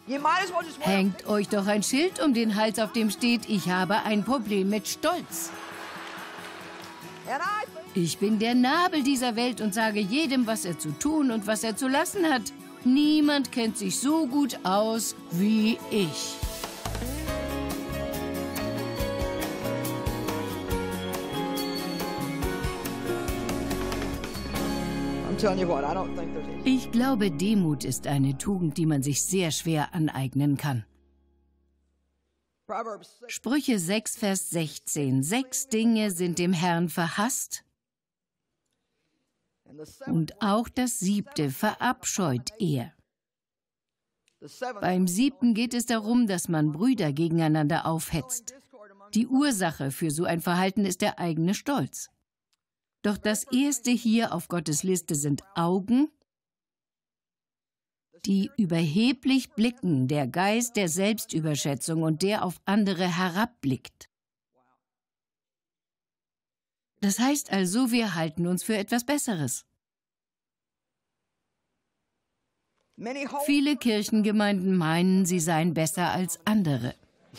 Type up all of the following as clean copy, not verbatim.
Hängt euch doch ein Schild um den Hals, auf dem steht: Ich habe ein Problem mit Stolz. Ich bin der Nabel dieser Welt und sage jedem, was er zu tun und was er zu lassen hat. Niemand kennt sich so gut aus wie ich. Ich glaube, Demut ist eine Tugend, die man sich sehr schwer aneignen kann. Sprüche 6, Vers 16. 6 Dinge sind dem Herrn verhasst, und auch das 7. verabscheut er. Beim 7. geht es darum, dass man Brüder gegeneinander aufhetzt. Die Ursache für so ein Verhalten ist der eigene Stolz. Doch das erste hier auf Gottes Liste sind Augen, die überheblich blicken, der Geist der Selbstüberschätzung und der auf andere herabblickt. Das heißt also, wir halten uns für etwas Besseres. Viele Kirchengemeinden meinen, sie seien besser als andere.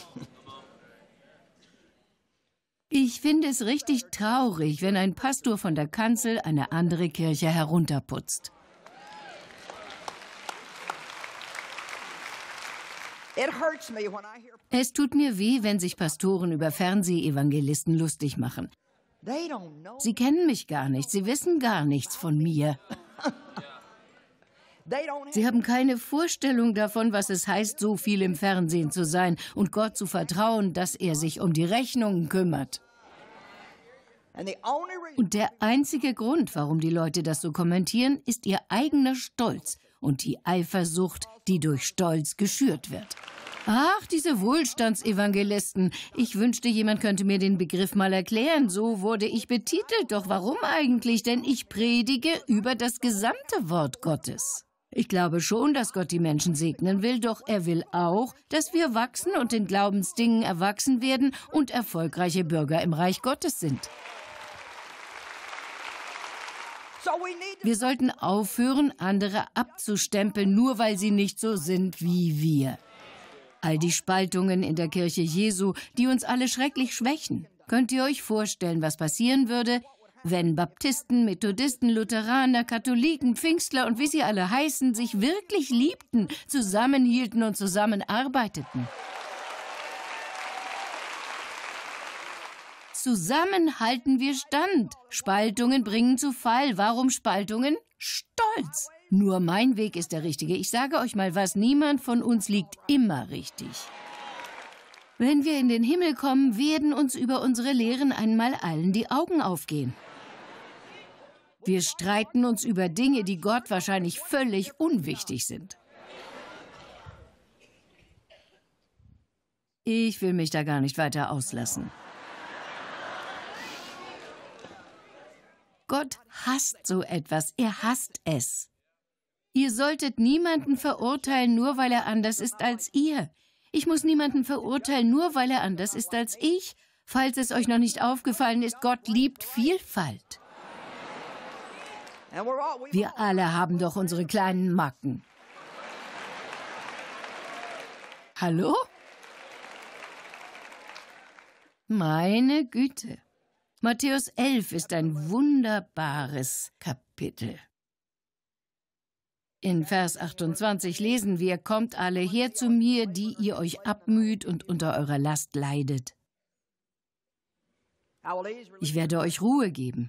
Ich finde es richtig traurig, wenn ein Pastor von der Kanzel eine andere Kirche herunterputzt. Es tut mir weh, wenn sich Pastoren über Fernsehevangelisten lustig machen. Sie kennen mich gar nicht, sie wissen gar nichts von mir. Sie haben keine Vorstellung davon, was es heißt, so viel im Fernsehen zu sein und Gott zu vertrauen, dass er sich um die Rechnungen kümmert. Und der einzige Grund, warum die Leute das so kommentieren, ist ihr eigener Stolz und die Eifersucht, die durch Stolz geschürt wird. Ach, diese Wohlstandsevangelisten. Ich wünschte, jemand könnte mir den Begriff mal erklären. So wurde ich betitelt. Doch warum eigentlich? Denn ich predige über das gesamte Wort Gottes. Ich glaube schon, dass Gott die Menschen segnen will, doch er will auch, dass wir wachsen und in Glaubensdingen erwachsen werden und erfolgreiche Bürger im Reich Gottes sind. Wir sollten aufhören, andere abzustempeln, nur weil sie nicht so sind wie wir. All die Spaltungen in der Kirche Jesu, die uns alle schrecklich schwächen. Könnt ihr euch vorstellen, was passieren würde, wenn Baptisten, Methodisten, Lutheraner, Katholiken, Pfingstler und wie sie alle heißen, sich wirklich liebten, zusammenhielten und zusammenarbeiteten? Zusammen halten wir stand. Spaltungen bringen zu Fall. Warum Spaltungen? Stolz. Nur mein Weg ist der richtige. Ich sage euch mal was, niemand von uns liegt immer richtig. Wenn wir in den Himmel kommen, werden uns über unsere Lehren einmal allen die Augen aufgehen. Wir streiten uns über Dinge, die Gott wahrscheinlich völlig unwichtig sind. Ich will mich da gar nicht weiter auslassen. Gott hasst so etwas, er hasst es. Ihr solltet niemanden verurteilen, nur weil er anders ist als ihr. Ich muss niemanden verurteilen, nur weil er anders ist als ich. Falls es euch noch nicht aufgefallen ist, Gott liebt Vielfalt. Wir alle haben doch unsere kleinen Macken. Hallo? Meine Güte. Matthäus 11 ist ein wunderbares Kapitel. In Vers 28 lesen wir: Kommt alle her zu mir, die ihr euch abmüht und unter eurer Last leidet. Ich werde euch Ruhe geben.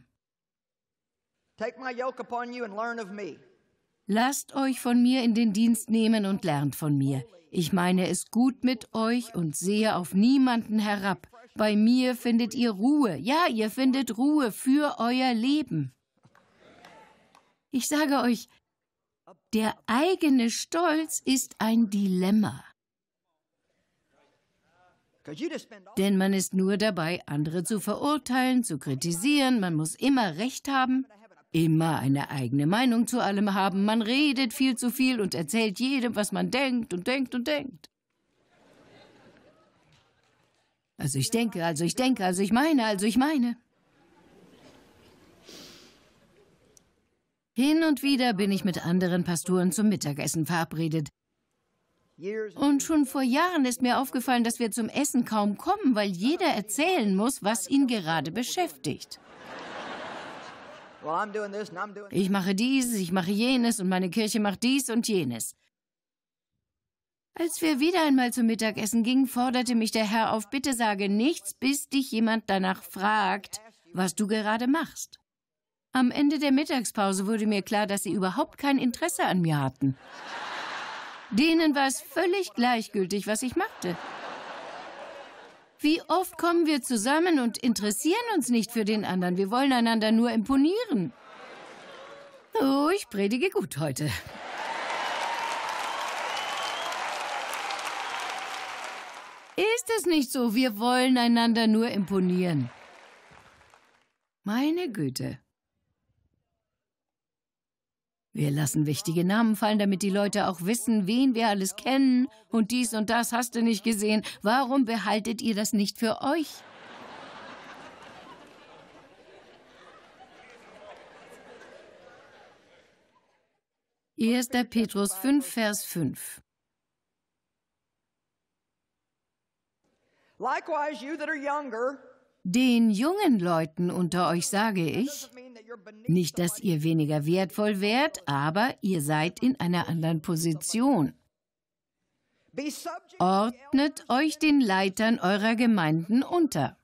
Lasst euch von mir in den Dienst nehmen und lernt von mir. Ich meine es gut mit euch und sehe auf niemanden herab. Bei mir findet ihr Ruhe. Ja, ihr findet Ruhe für euer Leben. Ich sage euch, der eigene Stolz ist ein Dilemma. Denn man ist nur dabei, andere zu verurteilen, zu kritisieren. Man muss immer Recht haben, immer eine eigene Meinung zu allem haben. Man redet viel zu viel und erzählt jedem, was man denkt und denkt und denkt. Also ich denke, also ich meine. Hin und wieder bin ich mit anderen Pastoren zum Mittagessen verabredet. Und schon vor Jahren ist mir aufgefallen, dass wir zum Essen kaum kommen, weil jeder erzählen muss, was ihn gerade beschäftigt. Ich mache dieses, ich mache jenes und meine Kirche macht dies und jenes. Als wir wieder einmal zum Mittagessen gingen, forderte mich der Herr auf, bitte sage nichts, bis dich jemand danach fragt, was du gerade machst. Am Ende der Mittagspause wurde mir klar, dass sie überhaupt kein Interesse an mir hatten. Denen war es völlig gleichgültig, was ich machte. Wie oft kommen wir zusammen und interessieren uns nicht für den anderen, wir wollen einander nur imponieren. Oh, ich predige gut heute. Ist es nicht so, wir wollen einander nur imponieren? Meine Güte. Wir lassen wichtige Namen fallen, damit die Leute auch wissen, wen wir alles kennen. Und dies und das hast du nicht gesehen. Warum behaltet ihr das nicht für euch? Erster Petrus 5, Vers 5. Den jungen Leuten unter euch sage ich, nicht, dass ihr weniger wertvoll wärt, aber ihr seid in einer anderen Position. Ordnet euch den Leitern eurer Gemeinden unter.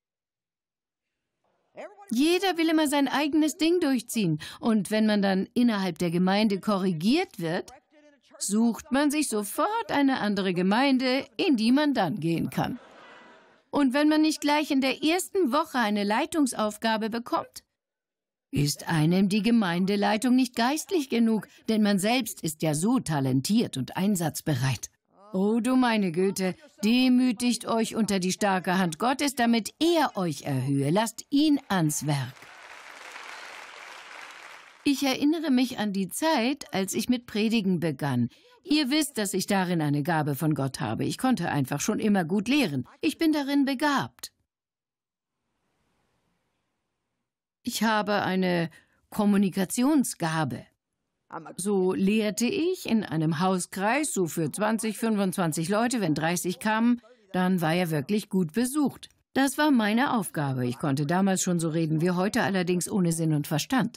Jeder will immer sein eigenes Ding durchziehen. Und wenn man dann innerhalb der Gemeinde korrigiert wird, sucht man sich sofort eine andere Gemeinde, in die man dann gehen kann. Und wenn man nicht gleich in der ersten Woche eine Leitungsaufgabe bekommt, ist einem die Gemeindeleitung nicht geistlich genug, denn man selbst ist ja so talentiert und einsatzbereit. Oh du meine Güte, demütigt euch unter die starke Hand Gottes, damit er euch erhöhe. Lasst ihn ans Werk. Ich erinnere mich an die Zeit, als ich mit Predigen begann. Ihr wisst, dass ich darin eine Gabe von Gott habe. Ich konnte einfach schon immer gut lehren. Ich bin darin begabt. Ich habe eine Kommunikationsgabe. So lehrte ich in einem Hauskreis, so für 20, 25 Leute. Wenn 30 kamen, dann war er wirklich gut besucht. Das war meine Aufgabe. Ich konnte damals schon so reden wie heute, allerdings ohne Sinn und Verstand.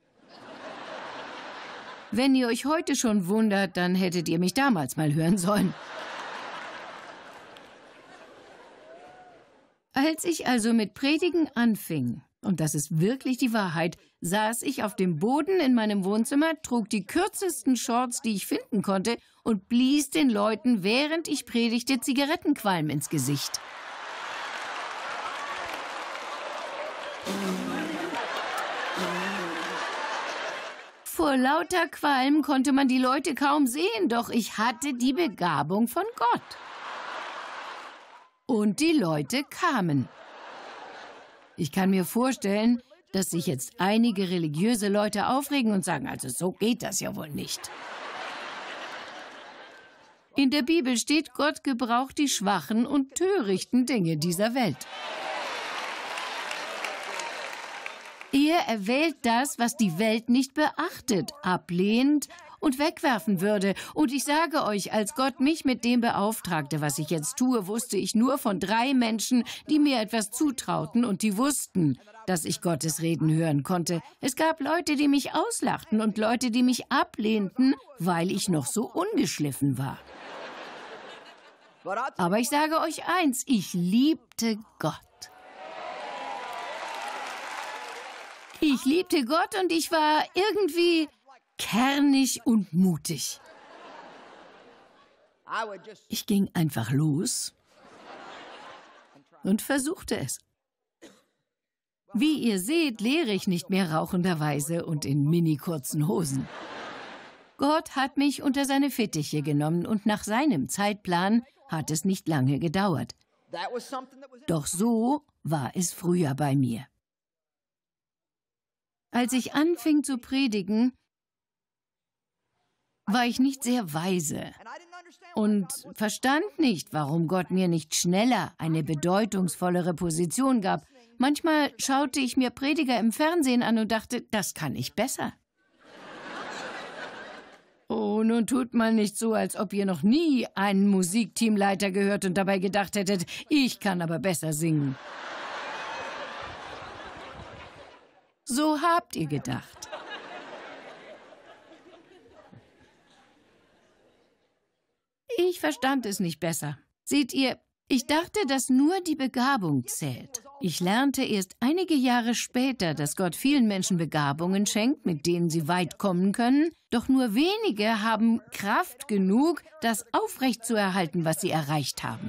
Wenn ihr euch heute schon wundert, dann hättet ihr mich damals mal hören sollen. Als ich also mit Predigen anfing, und das ist wirklich die Wahrheit, saß ich auf dem Boden in meinem Wohnzimmer, trug die kürzesten Shorts, die ich finden konnte, und blies den Leuten, während ich predigte, Zigarettenqualm ins Gesicht. Vor lauter Qualm konnte man die Leute kaum sehen, doch ich hatte die Begabung von Gott. Und die Leute kamen. Ich kann mir vorstellen, dass sich jetzt einige religiöse Leute aufregen und sagen, also so geht das ja wohl nicht. In der Bibel steht, Gott gebraucht die schwachen und törichten Dinge dieser Welt. Er erwählt das, was die Welt nicht beachtet, ablehnt und wegwerfen würde. Und ich sage euch, als Gott mich mit dem beauftragte, was ich jetzt tue, wusste ich nur von 3 Menschen, die mir etwas zutrauten und die wussten, dass ich Gottes Reden hören konnte. Es gab Leute, die mich auslachten und Leute, die mich ablehnten, weil ich noch so ungeschliffen war. Aber ich sage euch eins, ich liebte Gott. Ich liebte Gott und ich war irgendwie kernig und mutig. Ich ging einfach los und versuchte es. Wie ihr seht, lehre ich nicht mehr rauchenderweise und in mini-kurzen Hosen. Gott hat mich unter seine Fittiche genommen und nach seinem Zeitplan hat es nicht lange gedauert. Doch so war es früher bei mir. Als ich anfing zu predigen, war ich nicht sehr weise und verstand nicht, warum Gott mir nicht schneller eine bedeutungsvollere Position gab. Manchmal schaute ich mir Prediger im Fernsehen an und dachte, das kann ich besser. Oh, nun tut mal nicht so, als ob ihr noch nie einen Musikteamleiter gehört und dabei gedacht hättet, ich kann aber besser singen. So habt ihr gedacht. Ich verstand es nicht besser. Seht ihr, ich dachte, dass nur die Begabung zählt. Ich lernte erst einige Jahre später, dass Gott vielen Menschen Begabungen schenkt, mit denen sie weit kommen können, doch nur wenige haben Kraft genug, das aufrechtzuerhalten, was sie erreicht haben.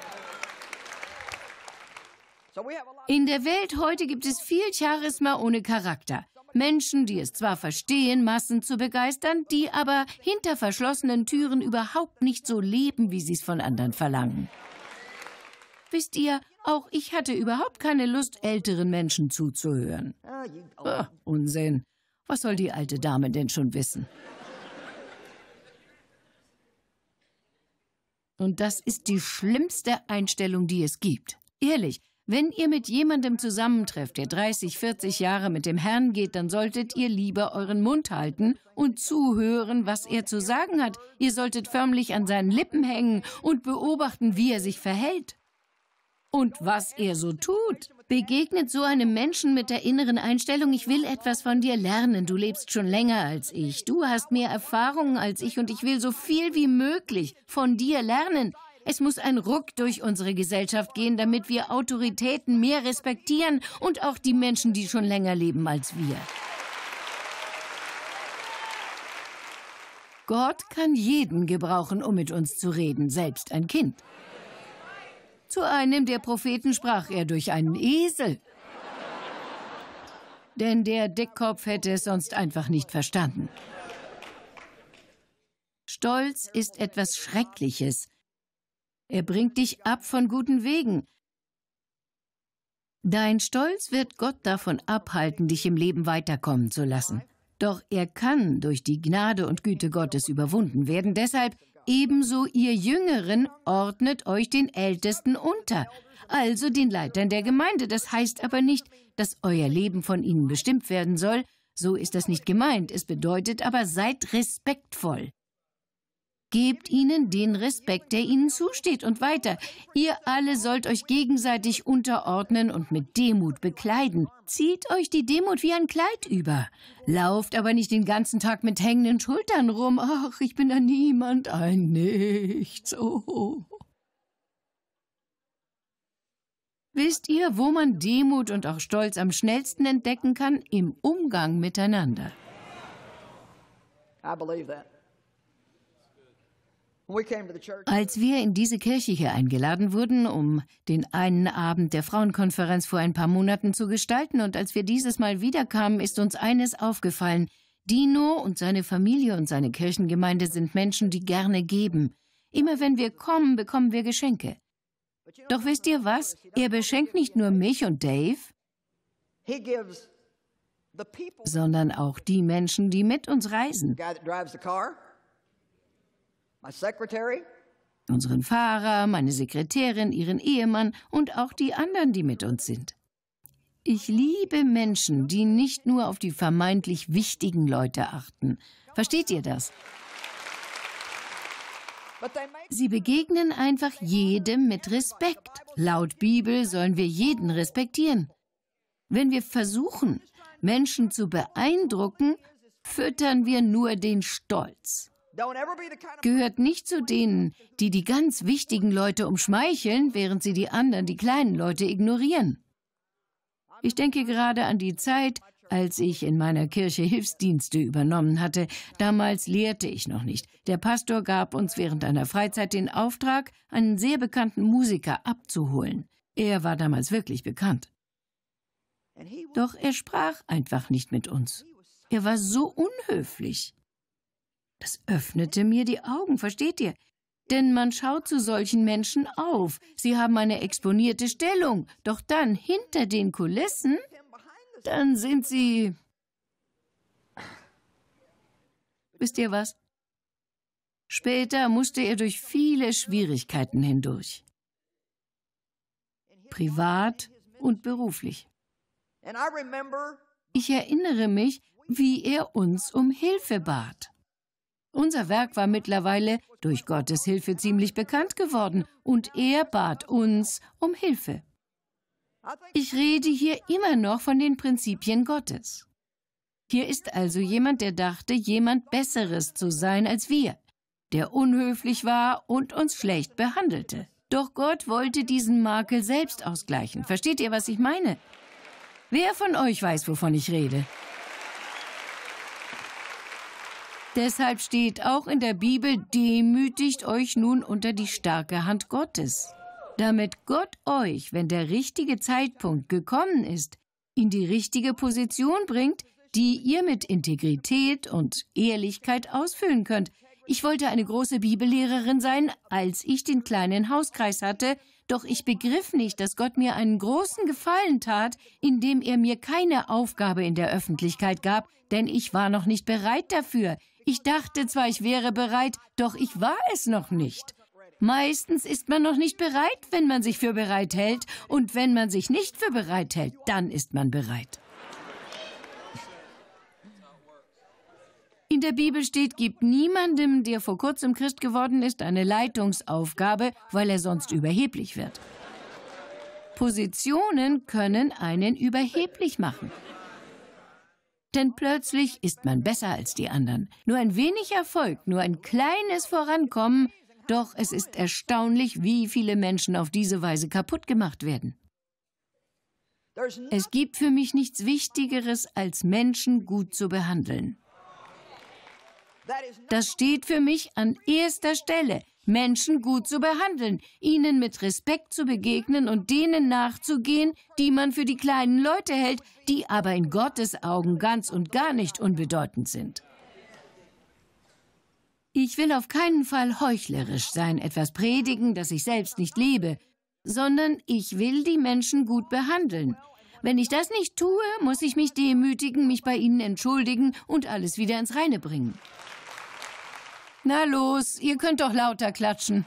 In der Welt heute gibt es viel Charisma ohne Charakter. Menschen, die es zwar verstehen, Massen zu begeistern, die aber hinter verschlossenen Türen überhaupt nicht so leben, wie sie es von anderen verlangen. Wisst ihr, auch ich hatte überhaupt keine Lust, älteren Menschen zuzuhören. Unsinn. Was soll die alte Dame denn schon wissen? Und das ist die schlimmste Einstellung, die es gibt. Ehrlich. Wenn ihr mit jemandem zusammentrefft, der 30, 40 Jahre mit dem Herrn geht, dann solltet ihr lieber euren Mund halten und zuhören, was er zu sagen hat. Ihr solltet förmlich an seinen Lippen hängen und beobachten, wie er sich verhält. Und was er so tut. Begegnet so einem Menschen mit der inneren Einstellung, ich will etwas von dir lernen, du lebst schon länger als ich, du hast mehr Erfahrungen als ich und ich will so viel wie möglich von dir lernen. Es muss ein Ruck durch unsere Gesellschaft gehen, damit wir Autoritäten mehr respektieren und auch die Menschen, die schon länger leben als wir. Gott kann jeden gebrauchen, um mit uns zu reden, selbst ein Kind. Zu einem der Propheten sprach er durch einen Esel. Denn der Dickkopf hätte es sonst einfach nicht verstanden. Stolz ist etwas Schreckliches. Er bringt dich ab von guten Wegen. Dein Stolz wird Gott davon abhalten, dich im Leben weiterkommen zu lassen. Doch er kann durch die Gnade und Güte Gottes überwunden werden. Deshalb, ebenso ihr Jüngeren, ordnet euch den Ältesten unter, also den Leitern der Gemeinde. Das heißt aber nicht, dass euer Leben von ihnen bestimmt werden soll. So ist das nicht gemeint. Es bedeutet aber, seid respektvoll. Gebt ihnen den Respekt, der ihnen zusteht. Und weiter, ihr alle sollt euch gegenseitig unterordnen und mit Demut bekleiden. Zieht euch die Demut wie ein Kleid über. Lauft aber nicht den ganzen Tag mit hängenden Schultern rum. Ach, ich bin da niemand, ein Nichts. Oh. Wisst ihr, wo man Demut und auch Stolz am schnellsten entdecken kann? Im Umgang miteinander. I believe that. Als wir in diese Kirche hier eingeladen wurden, um den einen Abend der Frauenkonferenz vor ein paar Monaten zu gestalten, und als wir dieses Mal wiederkamen, ist uns eines aufgefallen. Dino und seine Familie und seine Kirchengemeinde sind Menschen, die gerne geben. Immer wenn wir kommen, bekommen wir Geschenke. Doch wisst ihr was? Er beschenkt nicht nur mich und Dave, sondern auch die Menschen, die mit uns reisen. Unseren Fahrer, meine Sekretärin, ihren Ehemann und auch die anderen, die mit uns sind. Ich liebe Menschen, die nicht nur auf die vermeintlich wichtigen Leute achten. Versteht ihr das? Sie begegnen einfach jedem mit Respekt. Laut Bibel sollen wir jeden respektieren. Wenn wir versuchen, Menschen zu beeindrucken, füttern wir nur den Stolz. Gehört nicht zu denen, die die ganz wichtigen Leute umschmeicheln, während sie die anderen, die kleinen Leute, ignorieren. Ich denke gerade an die Zeit, als ich in meiner Kirche Hilfsdienste übernommen hatte. Damals lehrte ich noch nicht. Der Pastor gab uns während einer Freizeit den Auftrag, einen sehr bekannten Musiker abzuholen. Er war damals wirklich bekannt. Doch er sprach einfach nicht mit uns. Er war so unhöflich. Das öffnete mir die Augen, versteht ihr? Denn man schaut zu solchen Menschen auf. Sie haben eine exponierte Stellung. Doch dann, hinter den Kulissen, dann sind sie... Wisst ihr was? Später musste er durch viele Schwierigkeiten hindurch. Privat und beruflich. Ich erinnere mich, wie er uns um Hilfe bat. Unser Werk war mittlerweile durch Gottes Hilfe ziemlich bekannt geworden und er bat uns um Hilfe. Ich rede hier immer noch von den Prinzipien Gottes. Hier ist also jemand, der dachte, jemand Besseres zu sein als wir, der unhöflich war und uns schlecht behandelte. Doch Gott wollte diesen Makel selbst ausgleichen. Versteht ihr, was ich meine? Wer von euch weiß, wovon ich rede? Deshalb steht auch in der Bibel, demütigt euch nun unter die starke Hand Gottes, damit Gott euch, wenn der richtige Zeitpunkt gekommen ist, in die richtige Position bringt, die ihr mit Integrität und Ehrlichkeit ausfüllen könnt. Ich wollte eine große Bibellehrerin sein, als ich den kleinen Hauskreis hatte, doch ich begriff nicht, dass Gott mir einen großen Gefallen tat, indem er mir keine Aufgabe in der Öffentlichkeit gab, denn ich war noch nicht bereit dafür. Ich dachte zwar, ich wäre bereit, doch ich war es noch nicht. Meistens ist man noch nicht bereit, wenn man sich für bereit hält, und wenn man sich nicht für bereit hält, dann ist man bereit. In der Bibel steht, gibt niemandem, der vor kurzem Christ geworden ist, eine Leitungsaufgabe, weil er sonst überheblich wird. Positionen können einen überheblich machen. Denn plötzlich ist man besser als die anderen. Nur ein wenig Erfolg, nur ein kleines Vorankommen, doch es ist erstaunlich, wie viele Menschen auf diese Weise kaputt gemacht werden. Es gibt für mich nichts Wichtigeres, als Menschen gut zu behandeln. Das steht für mich an erster Stelle, Menschen gut zu behandeln, ihnen mit Respekt zu begegnen und denen nachzugehen, die man für die kleinen Leute hält, die aber in Gottes Augen ganz und gar nicht unbedeutend sind. Ich will auf keinen Fall heuchlerisch sein, etwas predigen, das ich selbst nicht lebe, sondern ich will die Menschen gut behandeln. Wenn ich das nicht tue, muss ich mich demütigen, mich bei ihnen entschuldigen und alles wieder ins Reine bringen. Na los, ihr könnt doch lauter klatschen.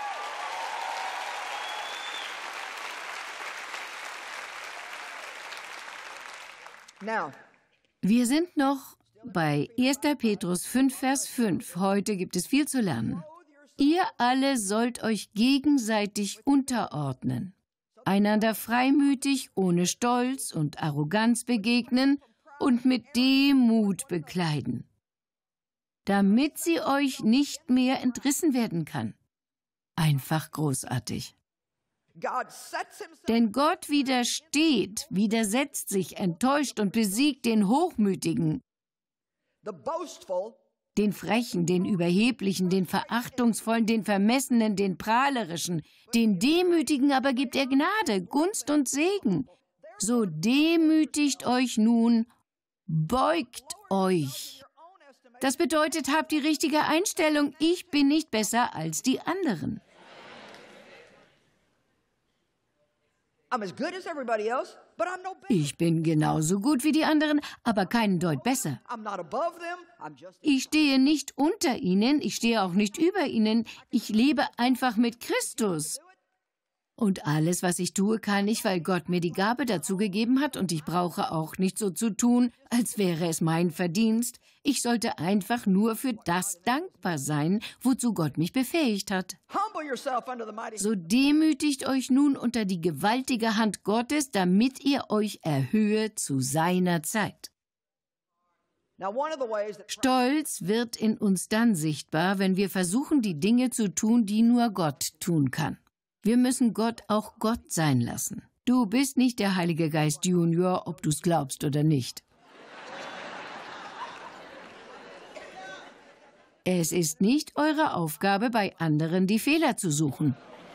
Wir sind noch bei 1. Petrus 5, Vers 5. Heute gibt es viel zu lernen. Ihr alle sollt euch gegenseitig unterordnen, einander freimütig, ohne Stolz und Arroganz begegnen und mit Demut bekleiden, damit sie euch nicht mehr entrissen werden kann. Einfach großartig. Denn Gott widersetzt sich, enttäuscht und besiegt den Hochmütigen, den Frechen, den Überheblichen, den Verachtungsvollen, den Vermessenen, den Prahlerischen. Den Demütigen aber gibt er Gnade, Gunst und Segen. So demütigt euch nun, beugt euch. Das bedeutet, habt die richtige Einstellung, ich bin nicht besser als die anderen. Ich bin genauso gut wie die anderen, aber keinen Deut besser. Ich stehe nicht unter ihnen, ich stehe auch nicht über ihnen, ich lebe einfach mit Christus. Und alles, was ich tue, kann ich, weil Gott mir die Gabe dazu gegeben hat, und ich brauche auch nicht so zu tun, als wäre es mein Verdienst. Ich sollte einfach nur für das dankbar sein, wozu Gott mich befähigt hat. So demütigt euch nun unter die gewaltige Hand Gottes, damit ihr euch erhöhe zu seiner Zeit. Stolz wird in uns dann sichtbar, wenn wir versuchen, die Dinge zu tun, die nur Gott tun kann. Wir müssen Gott auch Gott sein lassen. Du bist nicht der Heilige Geist Junior, ob du es glaubst oder nicht. Es ist nicht eure Aufgabe, bei anderen die Fehler zu suchen.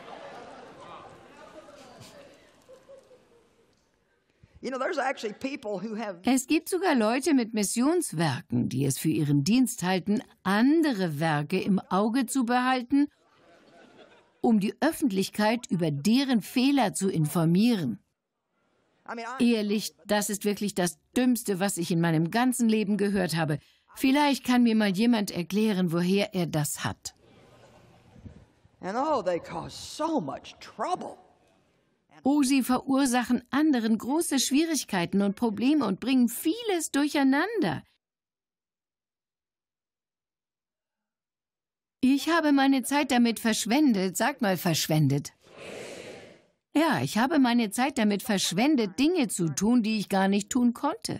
Es gibt sogar Leute mit Missionswerken, die es für ihren Dienst halten, andere Werke im Auge zu behalten, um die Öffentlichkeit über deren Fehler zu informieren. Ehrlich, das ist wirklich das Dümmste, was ich in meinem ganzen Leben gehört habe. Vielleicht kann mir mal jemand erklären, woher er das hat. Oh, sie verursachen anderen große Schwierigkeiten und Probleme und bringen vieles durcheinander. Ich habe meine Zeit damit verschwendet. Sag mal, verschwendet. Ja, ich habe meine Zeit damit verschwendet, Dinge zu tun, die ich gar nicht tun konnte.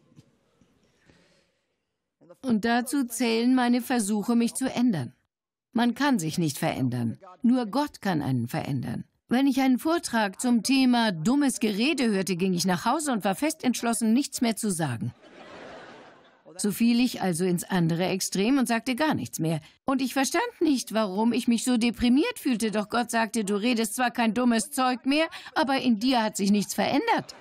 Und dazu zählen meine Versuche, mich zu ändern. Man kann sich nicht verändern. Nur Gott kann einen verändern. Wenn ich einen Vortrag zum Thema dummes Gerede hörte, ging ich nach Hause und war fest entschlossen, nichts mehr zu sagen. So fiel ich also ins andere Extrem und sagte gar nichts mehr. Und ich verstand nicht, warum ich mich so deprimiert fühlte, doch Gott sagte, du redest zwar kein dummes Zeug mehr, aber in dir hat sich nichts verändert.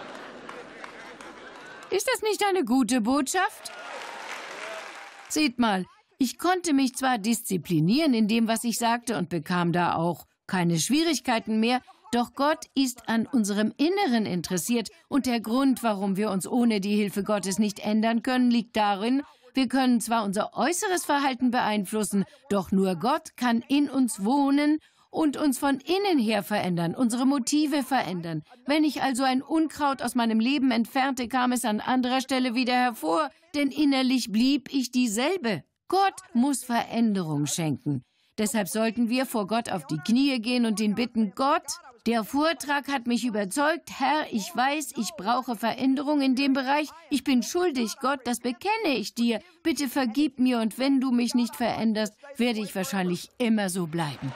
Ist das nicht eine gute Botschaft? Seht mal, ich konnte mich zwar disziplinieren in dem, was ich sagte und bekam da auch keine Schwierigkeiten mehr, doch Gott ist an unserem Inneren interessiert und der Grund, warum wir uns ohne die Hilfe Gottes nicht ändern können, liegt darin, wir können zwar unser äußeres Verhalten beeinflussen, doch nur Gott kann in uns wohnen und uns von innen her verändern, unsere Motive verändern. Wenn ich also ein Unkraut aus meinem Leben entfernte, kam es an anderer Stelle wieder hervor, denn innerlich blieb ich dieselbe. Gott muss Veränderung schenken. Deshalb sollten wir vor Gott auf die Knie gehen und ihn bitten, Gott, der Vortrag hat mich überzeugt, Herr, ich weiß, ich brauche Veränderung in dem Bereich. Ich bin schuldig, Gott, das bekenne ich dir. Bitte vergib mir und wenn du mich nicht veränderst, werde ich wahrscheinlich immer so bleiben.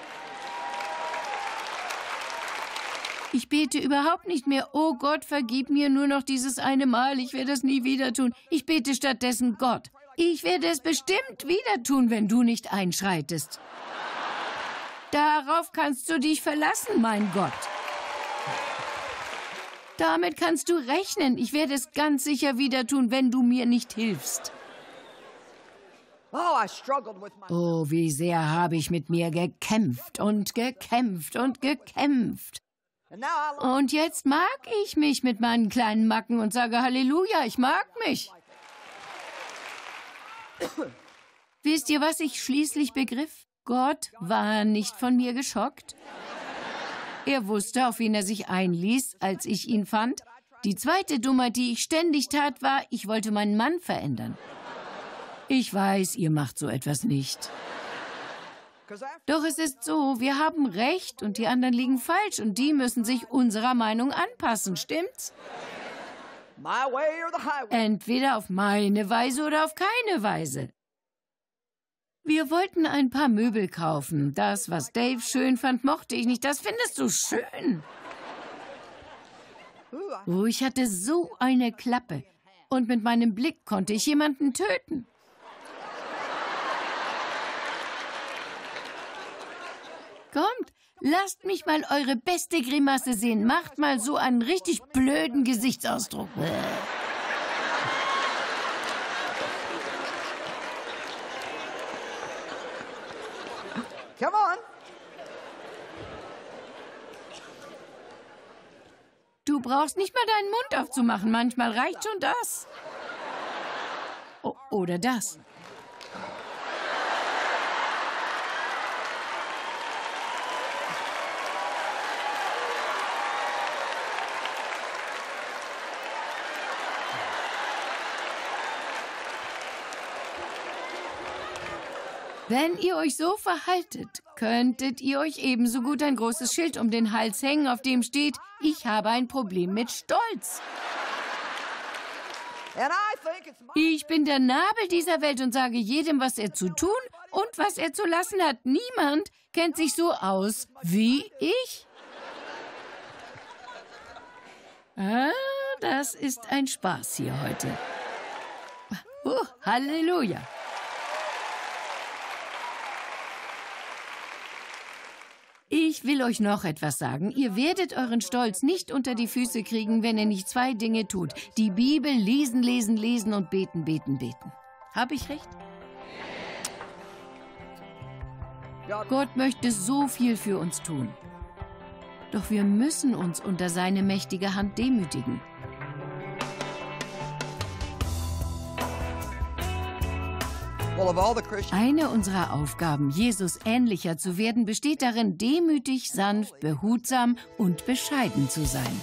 Ich bete überhaupt nicht mehr, oh Gott, vergib mir nur noch dieses eine Mal, ich werde es nie wieder tun. Ich bete stattdessen, Gott, ich werde es bestimmt wieder tun, wenn du nicht einschreitest. Darauf kannst du dich verlassen, mein Gott. Damit kannst du rechnen. Ich werde es ganz sicher wieder tun, wenn du mir nicht hilfst. Oh, wie sehr habe ich mit mir gekämpft und gekämpft und gekämpft. Und jetzt mag ich mich mit meinen kleinen Macken und sage Halleluja, ich mag mich. Wisst ihr, was ich schließlich begriff? Gott war nicht von mir geschockt. Er wusste, auf wen er sich einließ, als ich ihn fand. Die zweite Dummheit, die ich ständig tat, war, ich wollte meinen Mann verändern. Ich weiß, ihr macht so etwas nicht. Doch es ist so, wir haben Recht und die anderen liegen falsch und die müssen sich unserer Meinung anpassen, stimmt's? Entweder auf meine Weise oder auf keine Weise. Wir wollten ein paar Möbel kaufen. Das, was Dave schön fand, mochte ich nicht. Das findest du schön. Oh, ich hatte so eine Klappe. Und mit meinem Blick konnte ich jemanden töten. Kommt, lasst mich mal eure beste Grimasse sehen. Macht mal so einen richtig blöden Gesichtsausdruck. Come on. Du brauchst nicht mal deinen Mund aufzumachen. Manchmal reicht schon das. Oder das. Wenn ihr euch so verhaltet, könntet ihr euch ebenso gut ein großes Schild um den Hals hängen, auf dem steht, ich habe ein Problem mit Stolz. Ich bin der Nabel dieser Welt und sage jedem, was er zu tun und was er zu lassen hat. Niemand kennt sich so aus wie ich. Das ist ein Spaß hier heute. Halleluja. Ich will euch noch etwas sagen. Ihr werdet euren Stolz nicht unter die Füße kriegen, wenn ihr nicht zwei Dinge tut. Die Bibel lesen, lesen, lesen und beten, beten, beten. Habe ich recht? Gott möchte so viel für uns tun. Doch wir müssen uns unter seine mächtige Hand demütigen. Eine unserer Aufgaben, Jesus ähnlicher zu werden, besteht darin, demütig, sanft, behutsam und bescheiden zu sein.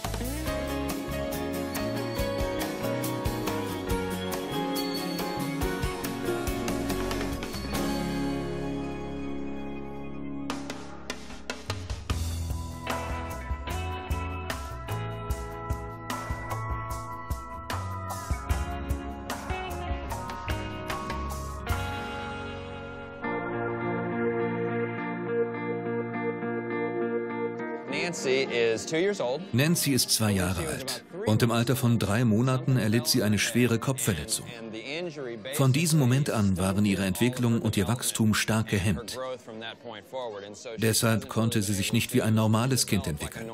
Nancy ist 2 Jahre alt und im Alter von 3 Monaten erlitt sie eine schwere Kopfverletzung. Von diesem Moment an waren ihre Entwicklung und ihr Wachstum stark gehemmt. Deshalb konnte sie sich nicht wie ein normales Kind entwickeln.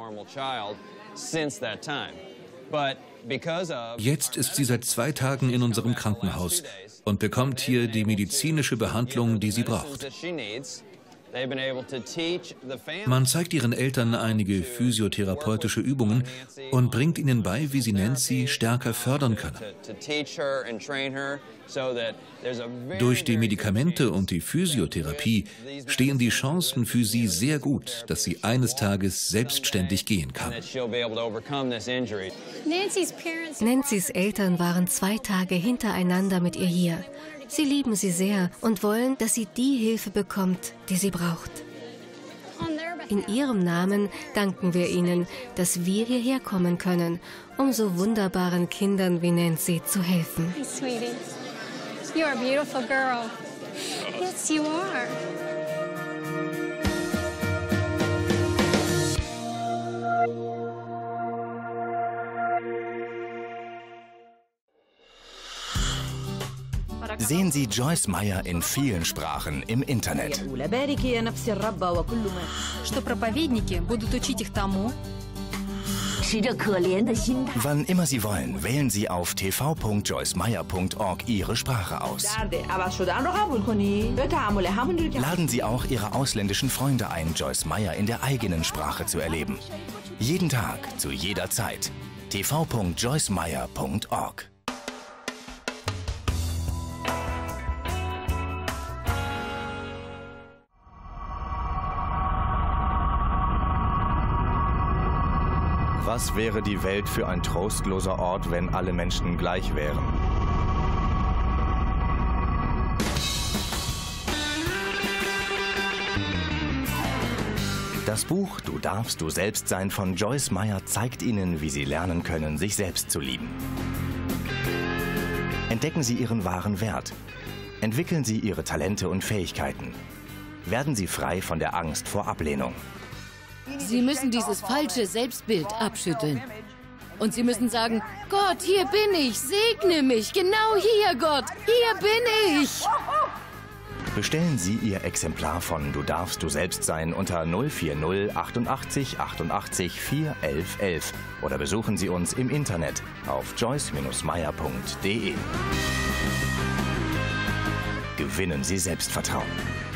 Jetzt ist sie seit 2 Tagen in unserem Krankenhaus und bekommt hier die medizinische Behandlung, die sie braucht. Man zeigt ihren Eltern einige physiotherapeutische Übungen und bringt ihnen bei, wie sie Nancy stärker fördern können. Durch die Medikamente und die Physiotherapie stehen die Chancen für sie sehr gut, dass sie eines Tages selbstständig gehen kann. Nancy's Eltern waren 2 Tage hintereinander mit ihr hier. Sie lieben sie sehr und wollen, dass sie die Hilfe bekommt, die sie braucht. In ihrem Namen danken wir ihnen, dass wir hierher kommen können, um so wunderbaren Kindern wie Nancy zu helfen. Hey, sweetie. You're a beautiful girl. Yes, you are. Sehen Sie Joyce Meyer in vielen Sprachen im Internet. Wann immer Sie wollen, wählen Sie auf tv.joycemeyer.org Ihre Sprache aus. Laden Sie auch Ihre ausländischen Freunde ein, Joyce Meyer in der eigenen Sprache zu erleben. Jeden Tag, zu jeder Zeit. tv.joycemeyer.org. Was wäre die Welt für ein trostloser Ort, wenn alle Menschen gleich wären? Das Buch »Du darfst du selbst sein« von Joyce Meyer zeigt Ihnen, wie Sie lernen können, sich selbst zu lieben. Entdecken Sie Ihren wahren Wert. Entwickeln Sie Ihre Talente und Fähigkeiten. Werden Sie frei von der Angst vor Ablehnung. Sie müssen dieses falsche Selbstbild abschütteln. Und Sie müssen sagen, Gott, hier bin ich, segne mich, genau hier, Gott, hier bin ich. Bestellen Sie Ihr Exemplar von »Du darfst du selbst sein« unter 040 88 88 411 11 oder besuchen Sie uns im Internet auf joyce-meyer.de. Gewinnen Sie Selbstvertrauen.